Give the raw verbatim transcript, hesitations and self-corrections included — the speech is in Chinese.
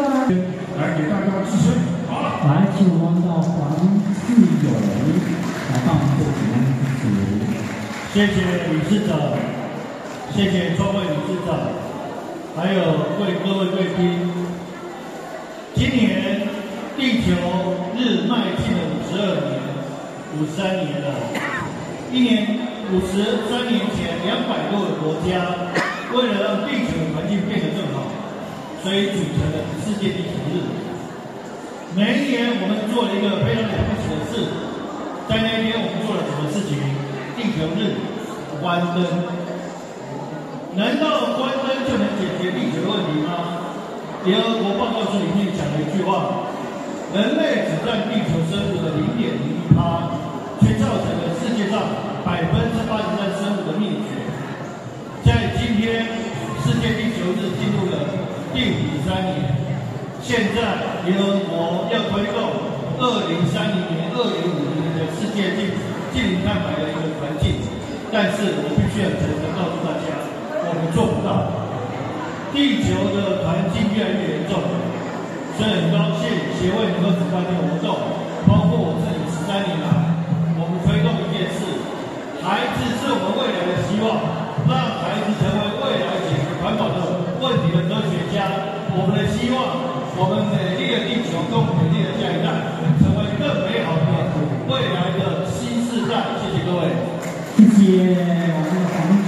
来给大家支持。好了， 来，请我们的黄志勇来帮我们做简单的支持。 谢谢理事长，谢谢创会理事长，还有为各位贵宾。今年地球日迈进了五十二年，五十三年了。一年五十三年前，两百多个国家为了让地球的环境变得更好，所以组成了世界地球日。每一年我们做了一个非常了不起的事，在那天我们做了什么事情？地球日关灯，难道关灯就能解决地球问题吗？联合国报告书里面讲了一句话：人类只占地球生物的零点零一趴，却造成了世界上百分之八十三生物的灭绝。在今天，世界地球日进入了第五十三年，现在联合国要推动二零三零年、二零五零年的世界净净零碳排的一个环境，但是我必须要诚实告诉大家，我们做不到。地球的环境越来越严重，所以很高兴协会能够举办这个活动，包括我自己十三年来，我们推动一件事：孩子是我们未来的希望，让孩子成为未来解决环保的问题的科学家。我们的希望，我们美丽的地球跟我们美丽的下一代，成为更美好的未来的新世代。谢谢各位， 谢谢我们的黄